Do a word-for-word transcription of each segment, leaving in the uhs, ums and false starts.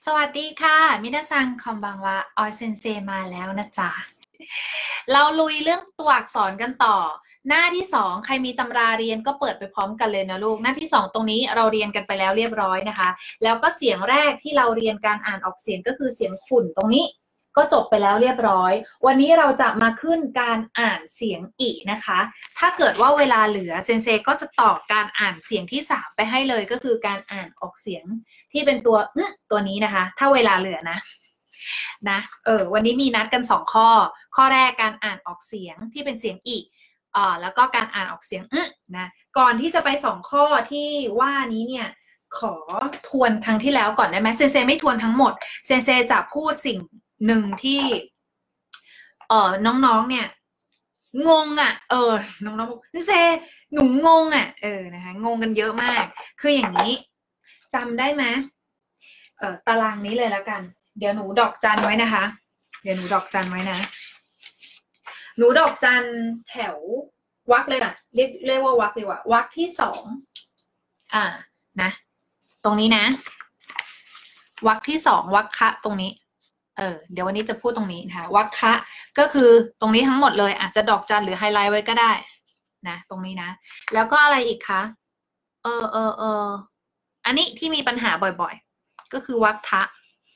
สวัสดีค่ะมินาซังคอมบังวะออยเซนเซมาแล้วนะจ๊ะเราลุยเรื่องตัวอักษรกันต่อหน้าที่สองใครมีตำราเรียนก็เปิดไปพร้อมกันเลยนะลูกหน้าที่สองตรงนี้เราเรียนกันไปแล้วเรียบร้อยนะคะแล้วก็เสียงแรกที่เราเรียนการอ่านออกเสียงก็คือเสียงขุ่นตรงนี้ก็จบไปแล้วเรียบร้อยวันนี้เราจะมาขึ้นการอ่านเสียงอีนะคะถ้าเกิดว่าเวลาเหลือเซนเซก็จะต่อการอ่านเสียงที่สามไปให้เลยก็คือการอ่านออกเสียงที่เป็นตัวตัวนี้นะคะถ้าเวลาเหลือนะนะเออวันนี้มีนัดกันสองข้อข้อแรกการอ่านออกเสียงที่เป็นเสียงอีอ่าแล้วก็การอ่านออกเสียงอึนะก่อนที่จะไปสองข้อที่ว่านี้เนี่ยขอทวนครั้งที่แล้วก่อนได้ไหมเซนเซไม่ทวนทั้งหมดเซนเซจะพูดสิ่งหนึ่งที่เออน้องๆเนี่ยงงอ่ะเออน้องๆบอกเซหนูงงอ่ะเออนะคะงงกันเยอะมากคืออย่างนี้จำได้ไหมเออตารางนี้เลยแล้วกันเดี๋ยวหนูดอกจันไว้นะคะเดี๋ยวหนูดอกจันไว้นะหนูดอกจันแถววรรคเลยอ่ะเรียกเรียกว่าวรรคดีกว่าวรรคที่สองอ่านะตรงนี้นะวรรคที่สองวรรคะตรงนี้เออเดี๋ยววันนี้จะพูดตรงนี้นะคะวรรคะก็คือตรงนี้ทั้งหมดเลยอาจจะดอกจันหรือไฮไลท์ไว้ก็ได้นะตรงนี้นะแล้วก็อะไรอีกคะเออเออเอออันนี้ที่มีปัญหาบ่อยๆก็คือวรรคะ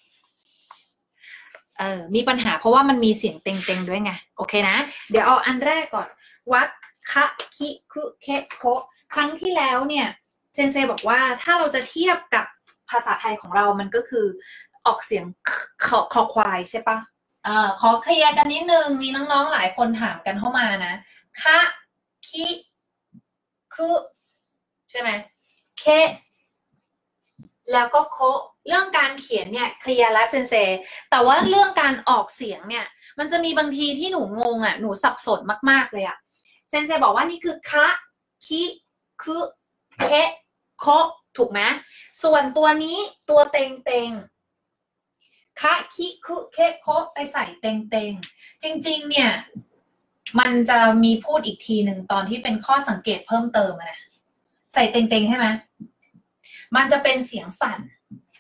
เออมีปัญหาเพราะว่ามันมีเสียงเต็งๆด้วยไงโอเคนะเดี๋ยวเอาอันแรกก่อนวรรคะคิคุเคโคครั้งที่แล้วเนี่ยเซนเซบอกว่าถ้าเราจะเทียบกับภาษาไทยของเรามันก็คือออกเสียงคอคอควายใช่ปะเอ่อขอเคลียร์กันนิดนึงมีน้องๆหลายคนถามกันเข้ามานะคะคิคุใช่ไหมเคแล้วก็โคเรื่องการเขียนเนี่ยเคลียร์แล้วเซนเซแต่ว่าเรื่องการออกเสียงเนี่ยมันจะมีบางทีที่หนูงงอ่ะหนูสับสนมากๆเลยอ่ะเซนเซบอกว่านี่คือคะคิคุเคโคถูกไหมส่วนตัวนี้ตัวเต็งเต็งคะคิคุเคโคไปใส่เต็งเต็งจริงๆเนี่ยมันจะมีพูดอีกทีหนึ่งตอนที่เป็นข้อสังเกตเพิ่มเติมนะใส่เต็งเต็งใช่ไหมมันจะเป็นเสียงสั่น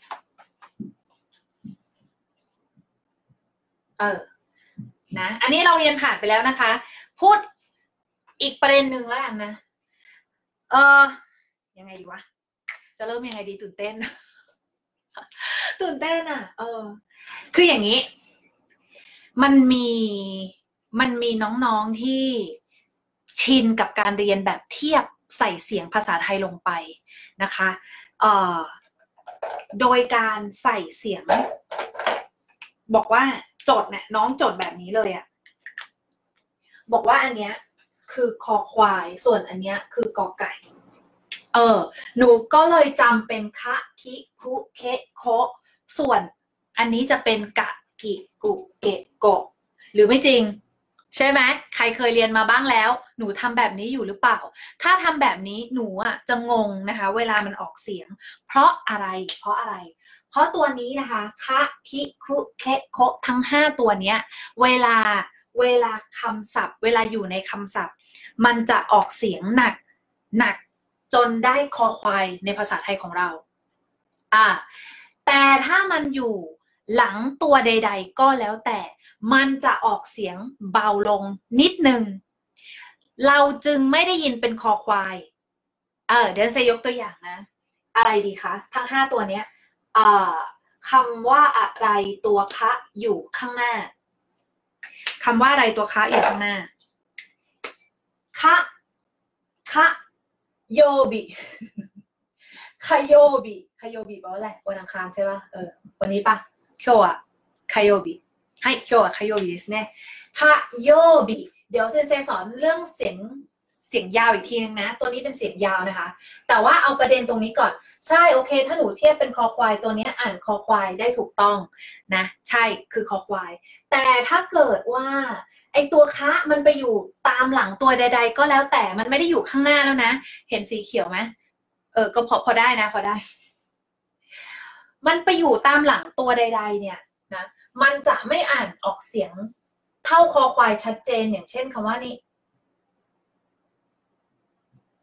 เออนะอันนี้เราเรียนผ่านไปแล้วนะคะพูดอีกประเด็นหนึ่งแล้วกันนะเออยังไงดีวะจะเริ่มยังไงดีตื่นเต้นตื่นเต้นอ่ะเออคืออย่างนี้มันมีมันมีน้องๆที่ชินกับการเรียนแบบเทียบใส่เสียงภาษาไทยลงไปนะคะเอ่อโดยการใส่เสียงบอกว่าจดเนี่ยน้องจดแบบนี้เลยอะบอกว่าอันเนี้ยคือคอควายส่วนอันเนี้ยคือกอไก่เออหนูก็เลยจำเป็นคะคิคุเคโคส่วนอันนี้จะเป็นกะกิกุเกะโกะหรือไม่จริงใช่ไหมใครเคยเรียนมาบ้างแล้วหนูทำแบบนี้อยู่หรือเปล่าถ้าทำแบบนี้หนูอ่ะจะงงนะคะเวลามันออกเสียงเพราะอะไรเพราะอะไรเพราะตัวนี้นะคะคะคิคุเคโคทั้งห้าตัวเนี้ยเวลาเวลาคำศัพท์เวลาอยู่ในคำศัพท์มันจะออกเสียงหนักหนักจนได้คอควายในภาษาไทยของเราอ่าแต่ถ้ามันอยู่หลังตัวใดๆก็แล้วแต่มันจะออกเสียงเบาลงนิดนึงเราจึงไม่ได้ยินเป็นคอควายเออเดี๋ยวจะยกตัวอย่างนะอะไรดีคะทั้งห้าตัวเนี้ยอ่าคำว่าอะไรตัวคะอยู่ข้างหน้าคำว่าอะไรตัวคะอยู่ข้างหน้าคะคะโยบิคาโยบิคาโยบิแปลว่าอะไรวันอังคารใช่ป่ะเออวันนี้ป่ะ今日は火曜日はい今日は火曜日ですねคาโยบิเดี๋ยวเซนเซสอนเรื่องเสียงเสียงยาวอีกทีนึงนะตัวนี้เป็นเสียงยาวนะคะแต่ว่าเอาประเด็นตรงนี้ก่อนใช่โอเคถ้าหนูเทียบเป็นคอควายตัวนี้อ่านคอควายได้ถูกต้องนะใช่คือคอควายแต่ถ้าเกิดว่าไอตัวคะมันไปอยู่ตามหลังตัวใดๆก็แล้วแต่มันไม่ได้อยู่ข้างหน้าแล้วนะเห็นสีเขียวไหมเออก็พอพอได้นะพอได้มันไปอยู่ตามหลังตัวใดๆเนี่ยนะมันจะไม่อ่านออกเสียงเท่าคอควายชัดเจนอย่างเช่นคำว่านี้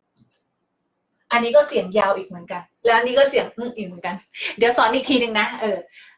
อันนี้ก็เสียงยาวอีกเหมือนกันแล้วอันนี้ก็เสียงอึ้งอีกเหมือนกันเดี๋ยวสอนอีกทีหนึ่งนะเออ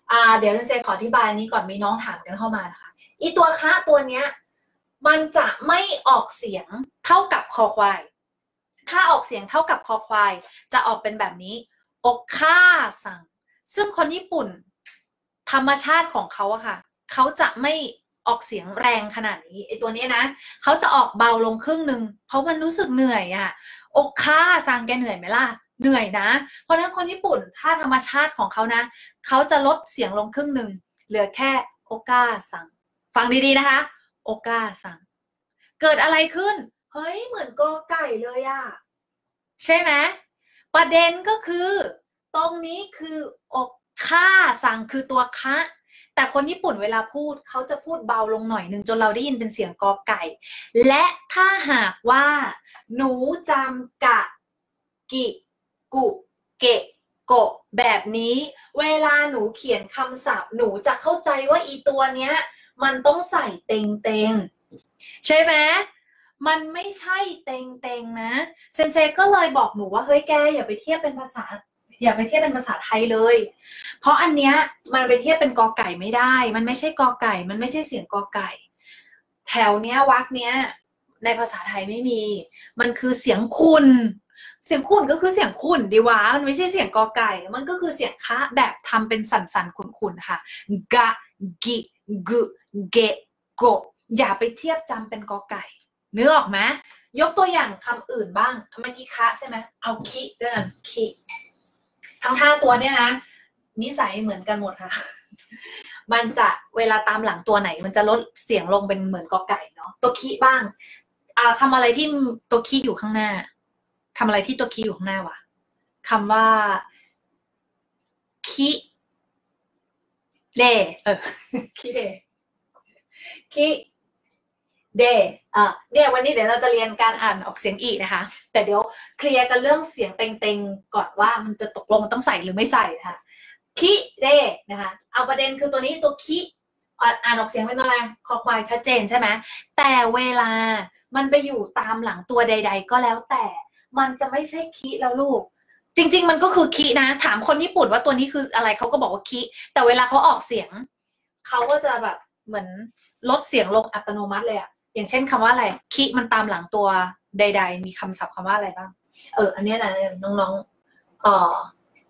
อ่าเดี๋ยวเซนขออธิบายนี้ก่อนมีน้องถามกันเข้ามานะคะอีตัวคะตัวเนี้ยมันจะไม่ออกเสียงเท่ากับคอควายถ้าออกเสียงเท่ากับคอควายจะออกเป็นแบบนี้อกค่าสั่งซึ่งคนญี่ปุ่นธรรมชาติของเขาอะค่ะเขาจะไม่ออกเสียงแรงขนาดนี้ไอตัวนี้นะเขาจะออกเบาลงครึ่งหนึ่งเพราะมันรู้สึกเหนื่อยอะอกค่าสั่งแกเหนื่อยไหมล่ะเหนื่อยนะเพราะฉะนั้นคนญี่ปุ่นถ้าธรรมชาติของเขานะเขาจะลดเสียงลงครึ่งหนึ่งเหลือแค่โอกาสั่งฟังดีๆนะคะโอกาสั่งเกิดอะไรขึ้นเฮ้ยเหมือนกอไก่เลยอะใช่ไหมประเด็นก็คือตรงนี้คืออกค่าสั่งคือตัวคะแต่คนญี่ปุ่นเวลาพูดเขาจะพูดเบาลงหน่อยหนึ่งจนเราได้ยินเป็นเสียงกอไก่และถ้าหากว่าหนูจำกะกิกุเกะโกะแบบนี้เวลาหนูเขียนคำศัพท์หนูจะเข้าใจว่าอีตัวเนี้ยมันต้องใส่เต็งเต็งใช่ไหมมันไม่ใช่เต็งเต็งนะเซนเซก็เลยบอกหนูว่าเฮ้ยแกอย่าไปเทียบเป็นภาษาอย่าไปเทียบเป็นภาษาไทยเลยเพราะอันเนี้ยมันไปเทียบเป็นกอไก่ไม่ได้มันไม่ใช่กอไก่มันไม่ใช่เสียงกอไก่แถวเนี้ยวรรคเนี้ยในภาษาไทยไม่มีมันคือเสียงคุณเสียงคุณก็คือเสียงคุณดีวะมันไม่ใช่เสียงกอไก่มันก็คือเสียงคะแบบทำเป็นสันสันคุณคุณค่ะกะกิกึเกะโกะอย่าไปเทียบจำเป็นกอไก่นึกออกไหมยกตัวอย่างคำอื่นบ้างเมื่อกี้คะใช่ไหมเอาคิด้วยกันคิทั้งห้าตัวเนี่ยนะนิสัยเหมือนกันหมดค่ะมันจะเวลาตามหลังตัวไหนมันจะลดเสียงลงเป็นเหมือนกอไก่เนาะตัวคิบ้างอ่าคำอะไรที่ตัวคิอยู่ข้างหน้าคำอะไรที่ตัวคิอยู่ข้างหน้าวะคำว่าคิเดเออคิเดคิเดอ่ะเนี่ยวันนี้เดี๋ยวเราจะเรียนการอ่านออกเสียงอีกนะคะแต่เดี๋ยวเคลียร์กันเรื่องเสียงเต็งๆก่อนว่ามันจะตกลงต้องใส่หรือไม่ใส่ค่ะคิเดนะคะเอาประเด็นคือตัวนี้ตัวคิอ่านออกเสียงเป็นอะไรคอควายชัดเจนใช่ไหมแต่เวลามันไปอยู่ตามหลังตัวใดๆก็แล้วแต่มันจะไม่ใช่คิแล้วลูกจริงๆมันก็คือคินะถามคนญี่ปุ่นว่าตัวนี้คืออะไรเขาก็บอกว่าคิแต่เวลาเขาออกเสียงเขาก็จะแบบเหมือนลดเสียงลงอัตโนมัติเลยอะอย่างเช่นคำว่าอะไรคิมันตามหลังตัวใดๆมีคำศัพท์คำว่าอะไรบ้างเอออันนี้นะน้องๆเอ่อ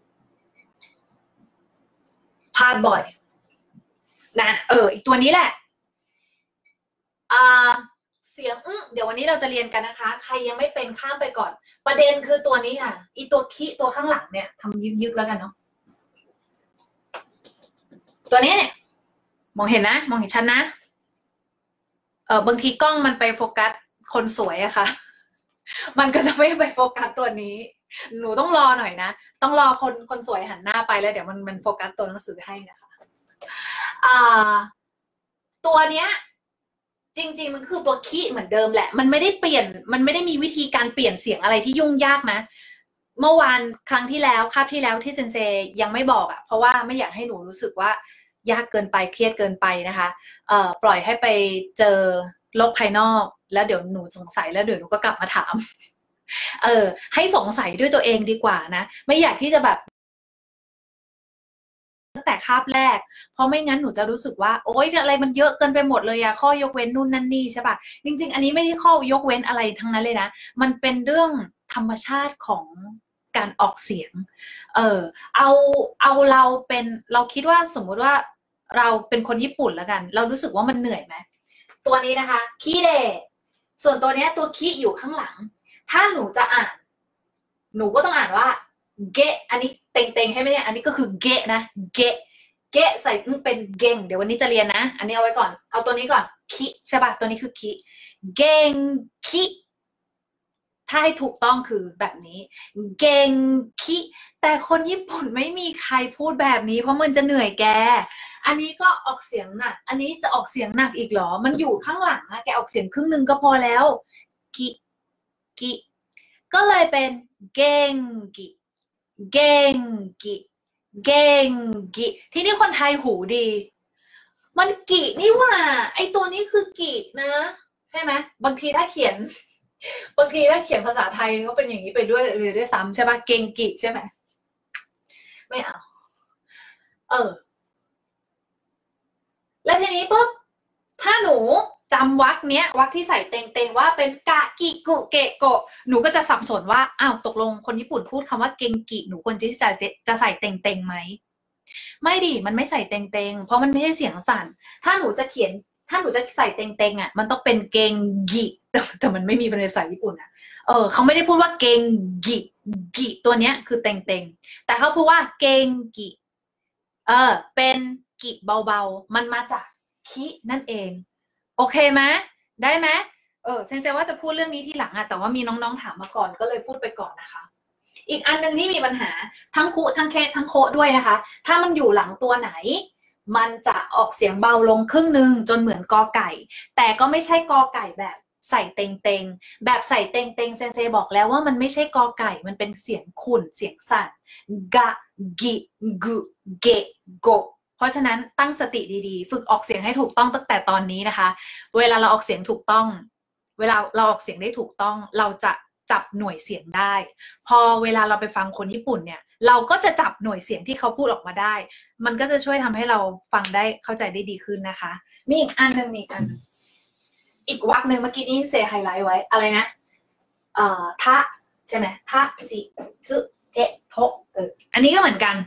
พลาดบ่อยนะเอออีกตัวนี้แหละอ่าเสียงเดี๋ยววันนี้เราจะเรียนกันนะคะใครยังไม่เป็นข้ามไปก่อนประเด็นคือตัวนี้ค่ะอีตัวคิตัวข้างหลังเนี่ยทำยึกๆแล้วกันเนาะตัวนี้เนี่ยมองเห็นนะมองเห็นชัดนะเออบางทีกล้องมันไปโฟกัสคนสวยอะค่ะมันก็จะไม่ไปโฟกัสตัวนี้หนูต้องรอหน่อยนะต้องรอคนคนสวยหันหน้าไปแล้วเดี๋ยวมันมันโฟกัสตัวหนังสือให้นะคะอ่าตัวเนี้ยจริงๆมันคือตัวคีเหมือนเดิมแหละมันไม่ได้เปลี่ยนมันไม่ได้มีวิธีการเปลี่ยนเสียงอะไรที่ยุ่งยากนะเมื่อวานครั้งที่แล้วคาบที่แล้วที่เซนเซยังไม่บอกอะเพราะว่าไม่อยากให้หนูรู้สึกว่ายากเกินไปเครียดเกินไปนะคะเอ่อปล่อยให้ไปเจอโลกภายนอกแล้วเดี๋ยวหนูสงสัยแล้วเดี๋ยวหนูก็กลับมาถามเออให้สงสัยด้วยตัวเองดีกว่านะไม่อยากที่จะแบบตั้งแต่คาบแรกเพราะไม่งั้นหนูจะรู้สึกว่าโอ๊ยอะไรมันเยอะเกินไปหมดเลยอะข้อยกเว้นนู่นนั่นนี่ใช่ปะจริงๆอันนี้ไม่ใช่ข้อยกเว้นอะไรทั้งนั้นเลยนะมันเป็นเรื่องธรรมชาติของการออกเสียงเออเอาเอาเราเป็นเราคิดว่าสมมุติว่าเราเป็นคนญี่ปุ่นแล้วกันเรารู้สึกว่ามันเหนื่อยไหมตัวนี้นะคะคิเดส่วนตัวนี้ตัวคิอยู่ข้างหลังถ้าหนูจะอ่านหนูก็ต้องอ่านว่าเกะอันนี้เต็งๆให้ไหมเนี่ยอันนี้ก็คือเกะนะเกะเกะใส่เป็นเก่งเดี๋ยววันนี้จะเรียนนะอันนี้เอาไว้ก่อนเอาตัวนี้ก่อนคิใช่ป่ะตัวนี้คือคิเก่งคิถ้าให้ถูกต้องคือแบบนี้เก่งคิแต่คนญี่ปุ่นไม่มีใครพูดแบบนี้เพราะมันจะเหนื่อยแกอันนี้ก็ออกเสียงหนักอันนี้จะออกเสียงหนักอีกเหรอมันอยู่ข้างหลังอะแกออกเสียงครึ่งหนึ่งก็พอแล้วกิกิก็เลยเป็นเก่งกิเก่งกิเก่งกิที่นี่คนไทยหูดีมันกินี่ว่าไอตัวนี้คือกินะใช่ไหมบางทีถ้าเขียนบางทีถ้าเขียนภาษาไทยก็เป็นอย่างนี้ไปด้วยเลยด้วยซ้ำใช่ปะเก่งกิใช่ไหมไม่เอาเออแล้วทีนี้ปุ๊บถ้าหนูจำวรรคเนี้ยวรรคที่ใส่เต็งเต็งว่าเป็นกะกิกุเกะโกะหนูก็จะสับสนว่าอ้าวตกลงคนญี่ปุ่นพูดคำว่าเกงกิหนูควรที่จะจะใส่เต็งเต็งไหมไม่ดิมันไม่ใส่เต็งเต็งเพราะมันไม่ใช่เสียงสั่นถ้าหนูจะเขียนถ้าหนูจะใส่เต็งเต็งอ่ะมันต้องเป็นเกงกิแต่แต่มันไม่มีเป็นภาษาญี่ปุ่นอ่ะเออเขาไม่ได้พูดว่าเกงกิกิตัวเนี้ยคือเต็งเต็งแต่เขาพูดว่าเกงกิเออเป็นกิเบาๆมันมาจากคินั่นเองโอเคไหมได้ไหมเออเซนเซว่าจะพูดเรื่องนี้ทีหลังอะแต่ว่ามีน้องๆถามมาก่อนก็เลยพูดไปก่อนนะคะอีกอันนึงที่มีปัญหาทั้งคุทั้งเคทั้งโคด้วยนะคะถ้ามันอยู่หลังตัวไหนมันจะออกเสียงเบาลงครึ่งนึงจนเหมือนกอไก่แต่ก็ไม่ใช่กอไก่แบบใส่เต็งเต็งแบบใส่เต็งเต็งเซนเซบอกแล้วว่ามันไม่ใช่กอไก่มันเป็นเสียงขุ่นเสียงสั่นกะกิกุเกะโกะเพราะฉะนั้นตั้งสติดีๆฝึกออกเสียงให้ถูกต้องตั้งแต่ตอนนี้นะคะเวลาเราออกเสียงถูกต้องเวลาเราออกเสียงได้ถูกต้องเราจะจับหน่วยเสียงได้พอเวลาเราไปฟังคนญี่ปุ่นเนี่ยเราก็จะจับหน่วยเสียงที่เขาพูดออกมาได้มันก็จะช่วยทำให้เราฟังได้เข้าใจได้ดีขึ้นนะคะมีอีกอันนึงมีอีกอันอีกวรรคหนึ่งเมื่อกี้นี้เซไฮไลท์ไว้อะไรนะเอ่อทะใช่ไหมทะจิซึเทโทเอออันนี้ก็เหมือนกัน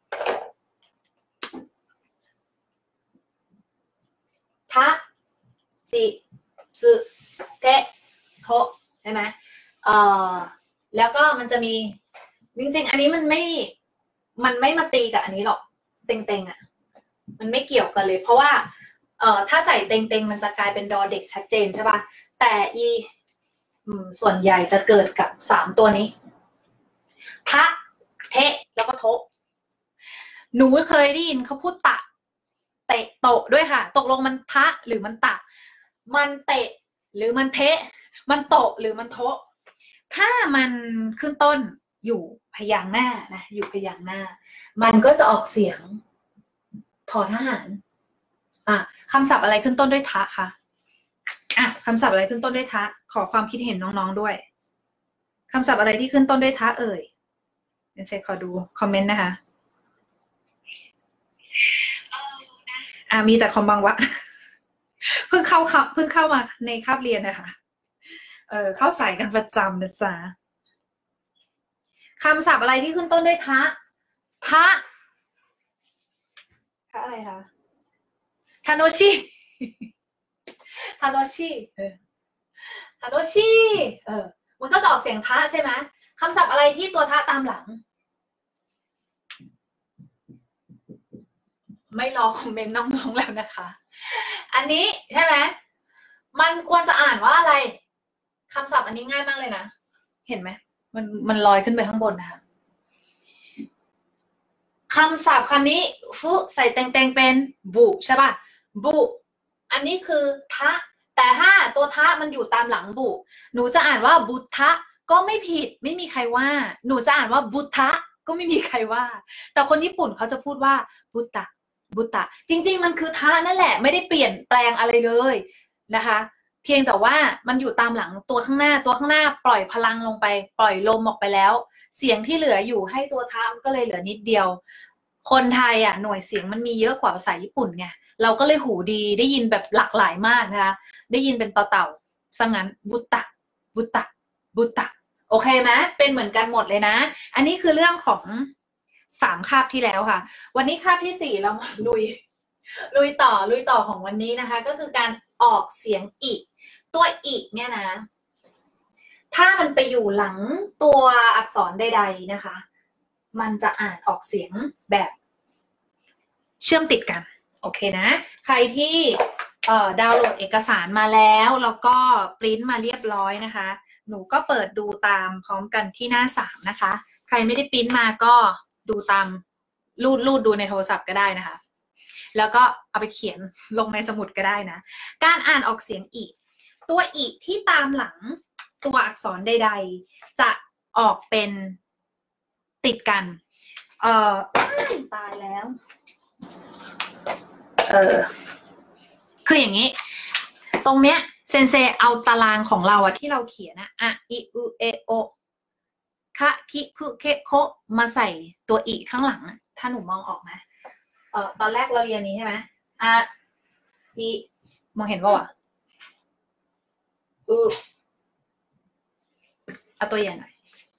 ทะจิซึเทโทใช่ไหมเอ่อแล้วก็มันจะมีจริงๆอันนี้มันไม่มันไม่มาตีกับอันนี้หรอกเต็งๆอ่ะมันไม่เกี่ยวกันเลยเพราะว่าเอ่อถ้าใส่เต็งๆมันจะกลายเป็นดอเด็กชัดเจนใช่ป่ะแต่อีส่วนใหญ่จะเกิดกับสามตัวนี้ทะเทแล้วก็โทหนูเคยได้ยินเขาพูดตะเตะโตะด้วยค่ะตกลงมันทะหรือมันตะมันเตะหรือมันเทะมันโตะหรือมันโทะถ้ามันขึ้นต้นอยู่พยางค์หน้านะอยู่พยางค์หน้ามันก็จะออกเสียงทอทหารอ่ะคำศัพท์อะไรขึ้นต้นด้วยทะคะอ่ะคำศัพท์อะไรขึ้นต้นด้วยทะขอความคิดเห็นน้องๆด้วยคำศัพท์อะไรที่ขึ้นต้นด้วยทะเอ่ยเดี๋ยวเซขอดูคอมเมนต์นะคะอ่ะมีแต่คอมบังวะเพิ่งเข้าเพิ่งเข้ามาในคาบเรียนนะคะเออเข้าสายกันประจำนะจ๊ะคำศัพท์อะไรที่ขึ้นต้นด้วยทะทะทะอะไรคะทาโนชิทาโนชิเออทาโนชิเออมันก็จะออกเสียงทะใช่ไหมคำศัพท์อะไรที่ตัวทะตามหลังไม่รอคอมเมนต์น้องๆแล้วนะคะอันนี้ใช่ไหมมันควรจะอ่านว่าอะไรคำศัพท์อันนี้ง่ายมากเลยนะเห็นไหมมันมันลอยขึ้นไปข้างบนนะคะคำศัพท์คำนี้ฟุใส่เต็งเต็งเป็นบุใช่ป่ะบุอันนี้คือทะแต่ถ้าตัวทะมันอยู่ตามหลังบุหนูจะอ่านว่าบุทะก็ไม่ผิดไม่มีใครว่าหนูจะอ่านว่าบุทะก็ไม่มีใครว่าแต่คนญี่ปุ่นเขาจะพูดว่าบุตะบุตะจริงๆมันคือทะนั่นแหละไม่ได้เปลี่ยนแปลงอะไรเลยนะคะเพียงแต่ว่ามันอยู่ตามหลังตัวข้างหน้าตัวข้างหน้าปล่อยพลังลงไปปล่อยลมออกไปแล้วเสียงที่เหลืออยู่ให้ตัวทะมันก็เลยเหลือนิดเดียวคนไทยอ่ะหน่วยเสียงมันมีเยอะกว่าภาษาญี่ปุ่นไงเราก็เลยหูดีได้ยินแบบหลากหลายมากนะคะได้ยินเป็นต่อเต่าซะงั้นบุตะบุตะบุตะโอเคไหมเป็นเหมือนกันหมดเลยนะอันนี้คือเรื่องของสามคาบที่แล้วค่ะวันนี้คาบที่สี่เรามาลุยลุยต่อลุยต่อของวันนี้นะคะก็คือการออกเสียงอีกตัวอีกเนี่ยนะถ้ามันไปอยู่หลังตัวอักษรใดๆนะคะมันจะอ่านออกเสียงแบบเชื่อมติดกันโอเคนะใครที่เอ่อดาวน์โหลดเอกสารมาแล้วแล้วก็ปริ้นมาเรียบร้อยนะคะหนูก็เปิดดูตามพร้อมกันที่หน้าสามนะคะใครไม่ได้ปริ้นมาก็ดูตามรูดรูดดูในโทรศัพท์ก็ได้นะคะแล้วก็เอาไปเขียนลงในสมุดก็ได้นะการอ่านออกเสียงอีกตัวอีกที่ตามหลังตัวอักษรใดๆจะออกเป็นติดกันเอ่อตายแล้วเออคืออย่างนี้ตรงเนี้ยเซนเซเอาตารางของเราอะที่เราเขียนนะอะอิอุเอโอคะคิคุเคโคมาใส่ตัวอีข้างหลังถ้าหนูมองออกนะเอ่อตอนแรกเราเรียนนี้ใช่ไหมอะอีมองเห็นป่าวะอือเอาตัวใหญ่หน่อย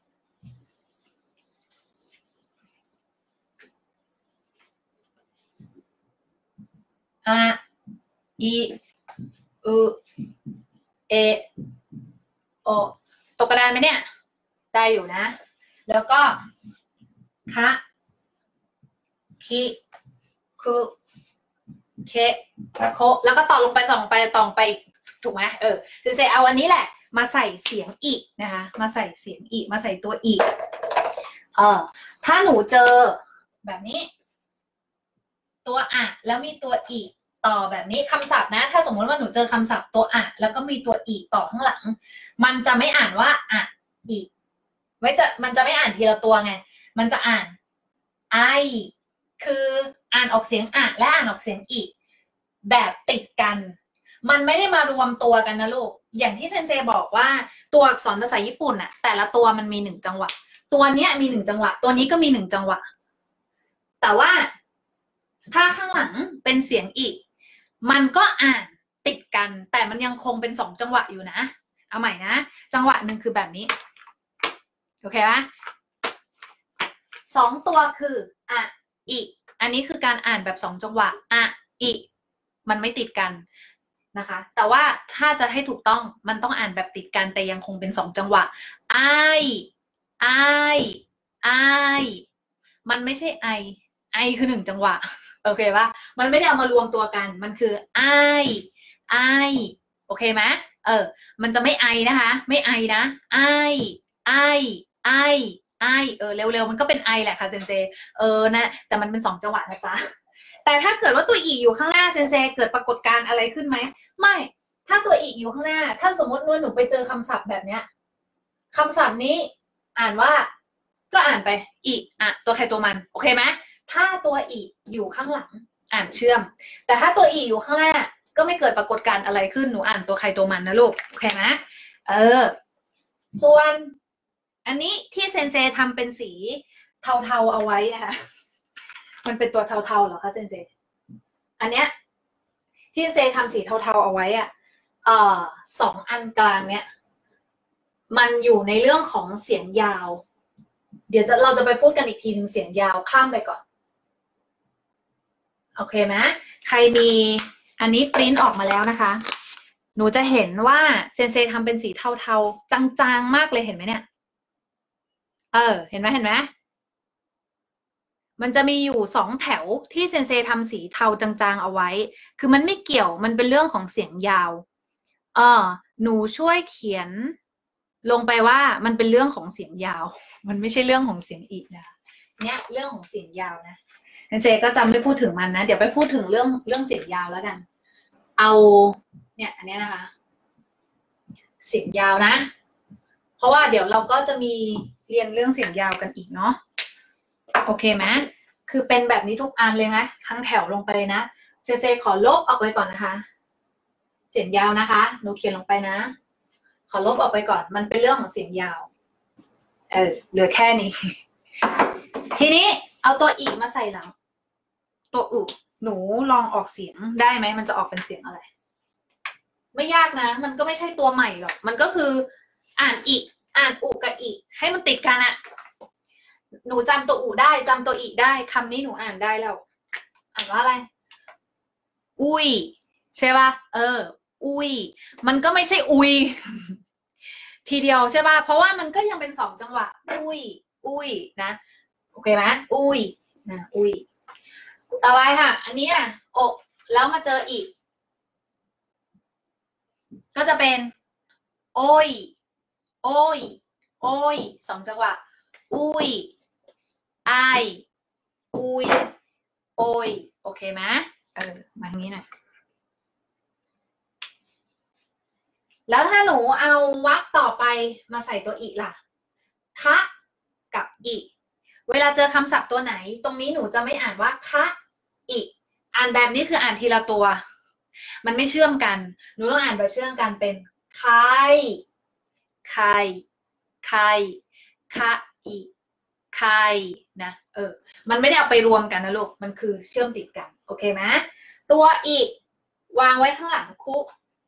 อะอีอือเอโอตกกระดานไหมเนี่ยได้อยู่นะแล้วก็คะคิคือเคโคแล้วก็ต่อลงไปต่อลงไปต่อลงไปถูกไหมเออคือเซเอาอันนี้แหละมาใส่เสียงอีกนะคะมาใส่เสียงอีกมาใส่ตัวอีกเออถ้าหนูเจอแบบนี้ตัวอะแล้วมีตัวอีกต่อแบบนี้คำศัพท์นะถ้าสมมติว่าหนูเจอคำศัพท์ตัวอะแล้วก็มีตัวอีกต่อข้างหลังมันจะไม่อ่านว่าอะอีกไว้จะมันจะไม่อ่านทีละตัวไงมันจะอ่านไอคืออ่านออกเสียงอะและอ่านออกเสียงอีกแบบติดกันมันไม่ได้มารวมตัวกันนะลูกอย่างที่เซนเซบอกว่าตัวอักษรภาษาญี่ปุ่นอะแต่ละตัวมันมีหนึ่งจังหวะตัวเนี้ยมีหนึ่งจังหวะตัวนี้ก็มีหนึ่งจังหวะแต่ว่าถ้าข้างหลังเป็นเสียงอีกมันก็อ่านติดกันแต่มันยังคงเป็นสองจังหวะอยู่นะเอาใหม่นะจังหวะหนึ่งคือแบบนี้โอเคปะสองตัวคืออะอีอันนี้คือการอ่านแบบสองจังหวะอะอีมันไม่ติดกันนะคะแต่ว่าถ้าจะให้ถูกต้องมันต้องอ่านแบบติดกันแต่ยังคงเป็นสองจังหวะไอไอไอมันไม่ใช่ไอไอคือหนึ่งจังหวะโอเคปะมันไม่ได้เอามารวมตัวกันมันคือไอไอโอเคไหมเออมันจะไม่ไอนะคะไม่ไอนะไอไอไอไอเออเร็วๆมันก็เป็นไอแหละค่ะเซนเซเออนะแต่มันเป็นสองจังหวะนะจ๊ะแต่ถ้าเกิดว่าตัวอีอยู่ข้างหน้าเซนเซเกิดปรากฏการณ์อะไรขึ้นไหมไม่ถ้าตัวอีอยู่ข้างหน้าถ้าสมมติว่าหนูไปเจอคำศัพท์แบบเนี้ยคำศัพท์นี้อ่านว่าก็อ่านไปอีอ่ะตัวใครตัวมันโอเคไหมถ้าตัวอีอยู่ข้างหลังอ่านเชื่อมแต่ถ้าตัวอีอยู่ข้างหน้าก็ไม่เกิดปรากฏการณ์อะไรขึ้นหนูอ่านตัวใครตัวมันนะลูกโอเคไหมเออส่วนอันนี้ที่เซนเซทำเป็นสีเทาๆเอาไว้นะคะมันเป็นตัวเทาๆเหรอคะเซนเซอันเนี้ยที่เซนทำสีเทาๆเอาไว้อ่ะเอ่อสองอันกลางเนี้ยมันอยู่ในเรื่องของเสียงยาวเดี๋ยวจะเราจะไปพูดกันอีกทีหนึ่งเสียงยาวข้ามไปก่อนโอเคไหมใครมีอันนี้ปริ้นออกมาแล้วนะคะหนูจะเห็นว่าเซนเซทำเป็นสีเทาๆจางๆมากเลยเห็นไหมเนี่ยเออเห็นไหมเห็นไหมมันจะมีอยู่สองแถวที่เซนเซทำสีเทาจางๆเอาไว้คือมันไม่เกี่ยวมันเป็นเรื่องของเสียงยาวเออหนูช่วยเขียนลงไปว่ามันเป็นเรื่องของเสียงยาวมันไม่ใช่เรื่องของเสียงอีกนะเนี่ยเรื่องของเสียงยาวนะเซนเซก็จำไม่พูดถึงมันนะเดี๋ยวไปพูดถึงเรื่องเรื่องเสียงยาวแล้วกันเอาเนี่ยอันนี้นะคะเสียงยาวนะเพราะว่าเดี๋ยวเราก็จะมีเรียนเรื่องเสียงยาวกันอีกเนาะโอเคไหมคือเป็นแบบนี้ทุกอันเลยนะทั้งแถวลงไปเลยนะเซเซขอลบออกไปก่อนนะคะเสียงยาวนะคะหนูเขียนลงไปนะขอลบออกไปก่อนมันเป็นเรื่องของเสียงยาวเออเหลือแค่นี้ทีนี้เอาตัวอีมาใส่หลังตัวอึหนูลองออกเสียงได้ไหมมันจะออกเป็นเสียงอะไรไม่ยากนะมันก็ไม่ใช่ตัวใหม่หรอกมันก็คืออ่านอีอ่านอุกับอีให้มันติดกันอะหนูจำตัวอุได้จำตัวอีได้คำนี้หนูอ่านได้แล้วอ่านว่าอะไรอุ้ยใช่ป่ะเอออุ้ยมันก็ไม่ใช่อุยทีเดียวใช่ป่ะเพราะว่ามันก็ยังเป็นสองจังหวะอุ้ยอุ้ยนะโอเคไหมอุ้ยนะอุ้ยต่อไปค่ะอันนี้อ่ะอกแล้วมาเจออีกก็จะเป็นโอ้ยโอ้ยโอ้ยสองจังหวะอุ้ยไออุ้ยโอ้ยโอเคไหมเออมาทางนี้หน่อยแล้วถ้าหนูเอาวรรคต่อไปมาใส่ตัวอีล่ะคะกับอีเวลาเจอคำศัพท์ตัวไหนตรงนี้หนูจะไม่อ่านว่าคะอีอ่านแบบนี้คืออ่านทีละตัวมันไม่เชื่อมกันหนูต้องอ่านแบบเชื่อมกันเป็นใครใครใครคะอีใครนะเออมันไม่ได้เอาไปรวมกันนะลูกมันคือเชื่อมติดกันโอเคไหมตัวอีวางไว้ข้างหลังคุ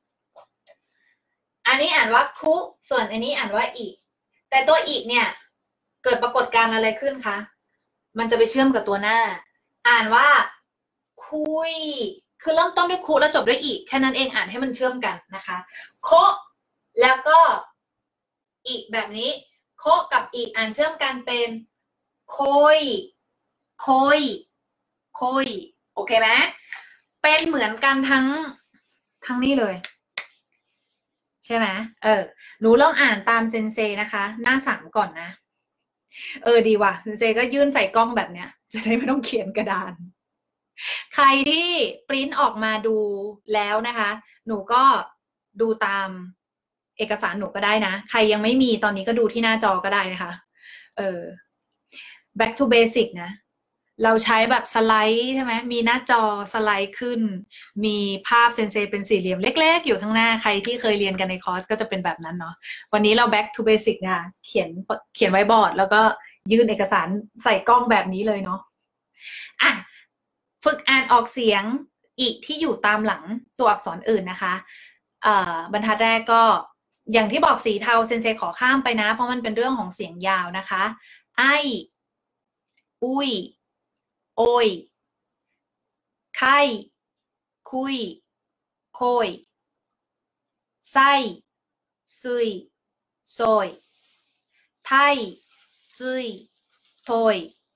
อันนี้อ่านว่าคุส่วนอันนี้อ่านว่าอีแต่ตัวอีเนี่ยเกิดปรากฏการณ์อะไรขึ้นคะมันจะไปเชื่อมกับตัวหน้าอ่านว่าคุยคือเริ่มต้นด้วยคุแล้วจบด้วยอีแค่นั้นเองอ่านให้มันเชื่อมกันนะคะโคแล้วก็อีแบบนี้โคกับอีอ่านเชื่อมกันเป็นโคยโคยโคยโอเคไหมเป็นเหมือนกันทั้งทั้งนี้เลยใช่ไหมเออหนูลองอ่านตามเซนเซนะคะหน้าสามก่อนนะเออดีว่ะเซนเซก็ยื่นใส่กล้องแบบเนี้ยจะได้ไม่ต้องเขียนกระดานใครที่ปริ้นออกมาดูแล้วนะคะหนูก็ดูตามเอกสารหนูก็ได้นะใครยังไม่มีตอนนี้ก็ดูที่หน้าจอก็ได้นะคะเออ back to basic นะเราใช้แบบสไลด์ใช่ไหมมีหน้าจอสไลด์ขึ้นมีภาพเซนเซเป็นสี่เหลี่ยมเล็กๆอยู่ข้างหน้าใครที่เคยเรียนกันในคอร์สก็จะเป็นแบบนั้นเนาะวันนี้เรา back to basic นะคะเขียนเขียนไว้บอร์ดแล้วก็ยื่นเอกสารใส่กล้องแบบนี้เลยเนาะอ่ะฝึกอ่านออกเสียงอีกที่อยู่ตามหลังตัวอักษรอื่นนะคะเอ่อบรรทัดแรกก็อย่างที่บอกสีเทาเซนเซขอข้ามไปนะเพราะมันเป็นเรื่องของเสียงยาวนะคะไออุ้ยโอยไข่คุยโคยไส้ซุยซอยไทยจุยถอย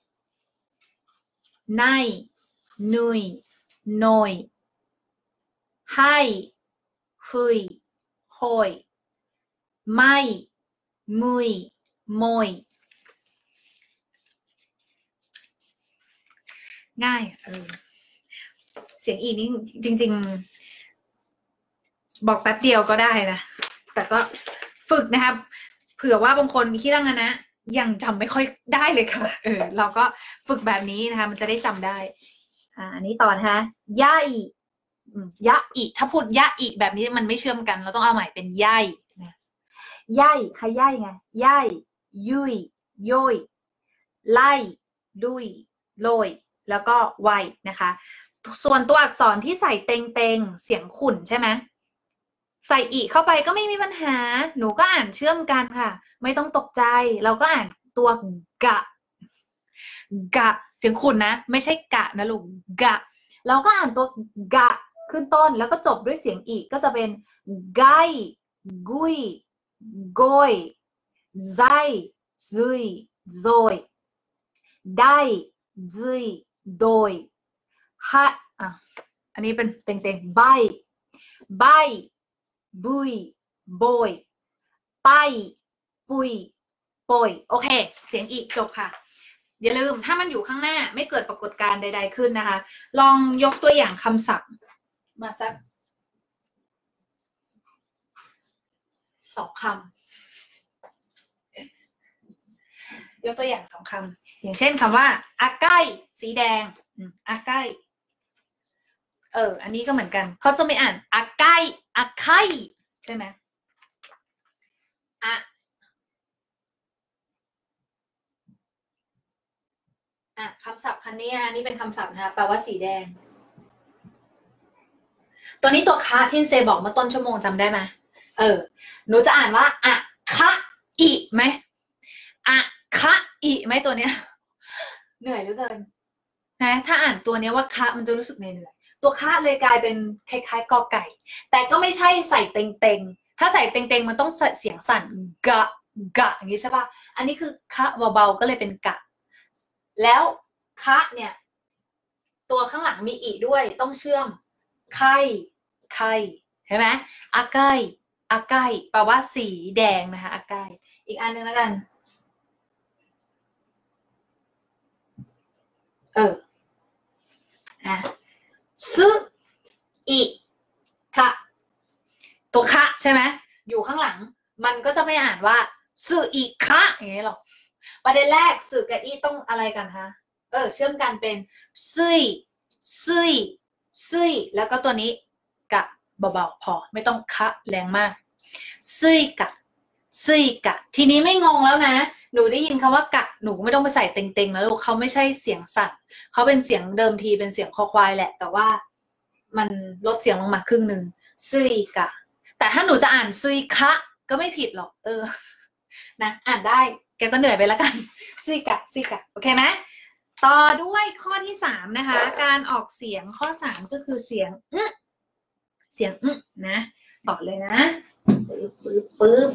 ในนุยหน่อยให้หุยหอยไม่มุยมอยง่ายเออเสียงอีนี่จริงๆบอกแป๊บเดียวก็ได้นะแต่ก็ฝึกนะครับเผื่อว่าบางคนที่ร่างนะยังจำไม่ค่อยได้เลยค่ะเออเราก็ฝึกแบบนี้นะคะมันจะได้จำได้อ่าอันนี้ต่อนะคะย่ายยะอีถ้าพูดยะอีแบบนี้มันไม่เชื่อมกันเราต้องเอาใหม่เป็นย่ายนะย่ายใครย่ายไงย่ายยุยย่อยไล่ดุยโลยแล้วก็ไวนะคะส่วนตัวอักษรที่ใส่เต็งเต็งเสียงขุ่นใช่ไหมใส่อีเข้าไปก็ไม่มีปัญหาหนูก็อ่านเชื่อมกันค่ะไม่ต้องตกใจเราก็อ่านตัวกะกะเสียงขุ่นนะไม่ใช่กะนะลูกกะเราก็อ่านตัวกะขึ้นต้นแล้วก็จบด้วยเสียงอีก็จะเป็นไกกุยโกยไซซุยโซยได้ซุยโดยฮะอ่ะอันนี้เป็นเต็งๆใบใบบุยโบยไปปุยโปยโอเคเสียงอีกจบค่ะอย่าลืมถ้ามันอยู่ข้างหน้าไม่เกิดปรากฏการณ์ใดๆขึ้นนะคะลองยกตัวอย่างคำศัพท์มาสักสองคำยกตัวอย่างสองคำอย่างเช่นคำว่าอาไก่สีแดงอาไก่เอออันนี้ก็เหมือนกันเขาจะไม่อ่านอาไก่อาไข่ใช่ไหมอะอ่ะคำศัพท์คันนี้อันนี้เป็นคำศัพท์นะคะแปลว่าสีแดงตัวนี้ตัวคะที่เซบอกเมื่อต้นชั่วโมงจำได้ไหมเออหนูจะอ่านว่าอะคะอีไหมอะคะอีไหมตัวเนี้ยเหนื่อยเหลือเกินนะถ้าอ่านตัวเนี้ยว่าคะมันจะรู้สึกเหนื่อยตัวคะเลยกลายเป็นคล้ายๆกอไก่แต่ก็ไม่ใช่ใส่เต็งๆถ้าใส่เต็งๆมันต้องเสียงสั่นกะกะอย่างนี้ใช่ป่ะอันนี้คือคะเบาๆก็เลยเป็นกะแล้วคะเนี่ยตัวข้างหลังมีอีด้วยต้องเชื่อมไข่ไข่เห็นไหมอาไก่อาไก่แปลว่าสีแดงนะคะอาไก่อีกอันนึงแล้วกันเออนะซึอิคะตัวคะใช่ไหมอยู่ข้างหลังมันก็จะไม่อ่านว่าซึอิคะอย่างนี้หรอกประเด็นแรกสึกับอีต้องอะไรกันคะเออเชื่อมกันเป็นซึยซึยซึยแล้วก็ตัวนี้กะเบาๆพอไม่ต้องคะแรงมากซึยกะซึยกะทีนี้ไม่งงแล้วนะหนูได้ยินคำว่ากะหนูไม่ต้องไปใส่เต็งๆนะลูกเขาไม่ใช่เสียงสัตว์เขาเป็นเสียงเดิมทีเป็นเสียงคอควายแหละแต่ว่ามันลดเสียงลงมาครึ่งหนึ่งซุยกะแต่ถ้าหนูจะอ่านซุยคะก็ไม่ผิดหรอกเออนะอ่านได้แกก็เหนื่อยไปแล้วกันซุยกะซุยกะโอเคไหมต่อด้วยข้อที่สามนะคะการออกเสียงข้อสามก็คือเสียงอึ๊เสียงอึ๊นะต่อเลยนะปึ๊บปึ๊บปึ๊บ